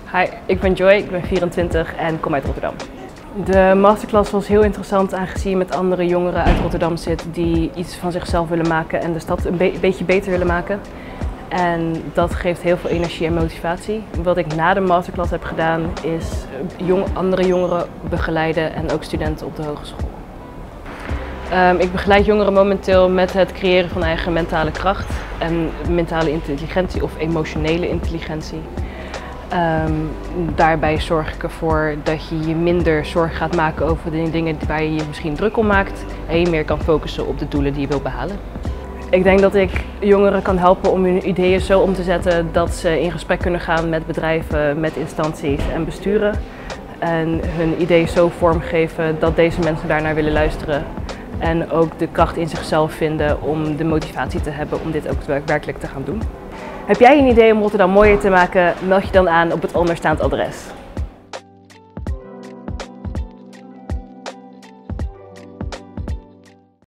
Hi, ik ben Joy, ik ben 24 en kom uit Rotterdam. De masterclass was heel interessant aangezien je met andere jongeren uit Rotterdam zit die iets van zichzelf willen maken en de stad een beetje beter willen maken. En dat geeft heel veel energie en motivatie. Wat ik na de masterclass heb gedaan is andere jongeren begeleiden en ook studenten op de hogeschool. Ik begeleid jongeren momenteel met het creëren van eigen mentale kracht en mentale intelligentie of emotionele intelligentie. Daarbij zorg ik ervoor dat je je minder zorgen gaat maken over de dingen waar je je misschien druk om maakt en je meer kan focussen op de doelen die je wilt behalen. Ik denk dat ik jongeren kan helpen om hun ideeën zo om te zetten dat ze in gesprek kunnen gaan met bedrijven, met instanties en besturen. En hun ideeën zo vormgeven dat deze mensen daarnaar willen luisteren. En ook de kracht in zichzelf vinden om de motivatie te hebben om dit ook werkelijk te gaan doen. Heb jij een idee om Rotterdam mooier te maken? Meld je dan aan op het onderstaand adres.